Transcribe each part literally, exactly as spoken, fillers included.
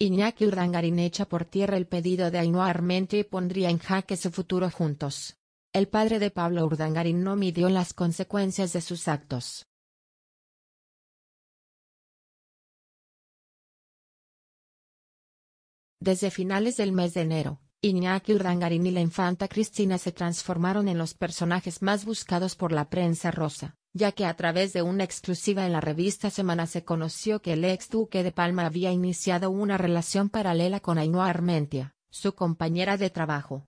Iñaki Urdangarín echa por tierra el pedido de Ainhoa Armentia y pondría en jaque su futuro juntos. El padre de Pablo Urdangarín no midió las consecuencias de sus actos. Desde finales del mes de enero, Iñaki Urdangarín y la infanta Cristina se transformaron en los personajes más buscados por la prensa rosa, ya que a través de una exclusiva en la revista Semana se conoció que el ex duque de Palma había iniciado una relación paralela con Ainhoa Armentia, su compañera de trabajo.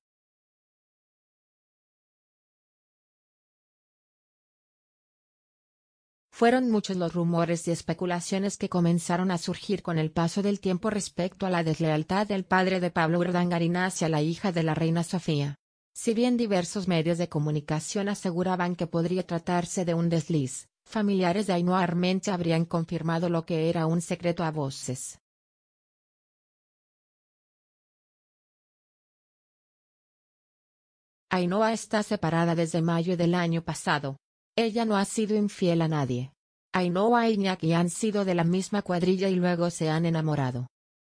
Fueron muchos los rumores y especulaciones que comenzaron a surgir con el paso del tiempo respecto a la deslealtad del padre de Pablo Urdangarín hacia la hija de la reina Sofía. Si bien diversos medios de comunicación aseguraban que podría tratarse de un desliz, familiares de Ainhoa Armentia habrían confirmado lo que era un secreto a voces. Ainhoa está separada desde mayo del año pasado. Ella no ha sido infiel a nadie. Ainhoa e Iñaki han sido de la misma cuadrilla y luego se han enamorado.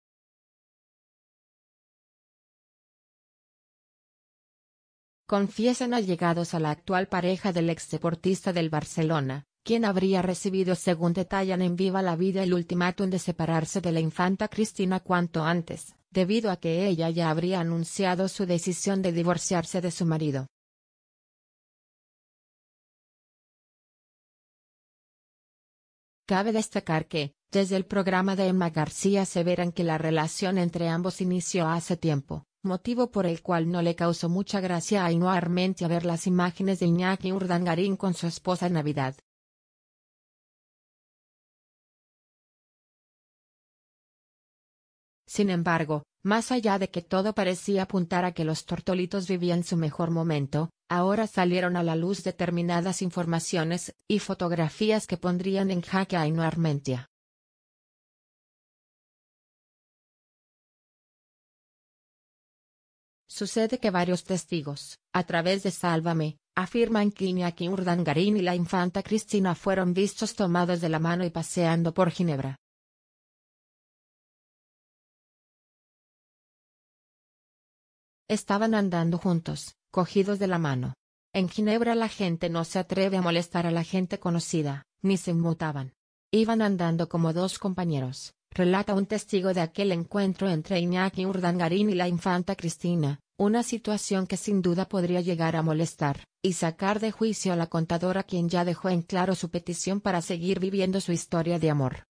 Confiesan allegados a la actual pareja del exdeportista del Barcelona, quien habría recibido, según detallan en Viva la Vida, el ultimátum de separarse de la infanta Cristina cuanto antes, debido a que ella ya habría anunciado su decisión de divorciarse de su marido. Cabe destacar que, desde el programa de Emma García aseveran que la relación entre ambos inició hace tiempo, motivo por el cual no le causó mucha gracia a Ainhoa Armentia ver las imágenes de Iñaki Urdangarín con su esposa en Navidad. Sin embargo, más allá de que todo parecía apuntar a que los tortolitos vivían su mejor momento, ahora salieron a la luz determinadas informaciones y fotografías que pondrían en jaque a Ainhoa Armentia. Sucede que varios testigos, a través de Sálvame, afirman que Iñaki Urdangarín y la infanta Cristina fueron vistos tomados de la mano y paseando por Ginebra. Estaban andando juntos, cogidos de la mano. En Ginebra la gente no se atreve a molestar a la gente conocida, ni se inmutaban. Iban andando como dos compañeros, relata un testigo de aquel encuentro entre Iñaki Urdangarín y la infanta Cristina, una situación que sin duda podría llegar a molestar, y sacar de juicio a la contadora, quien ya dejó en claro su petición para seguir viviendo su historia de amor.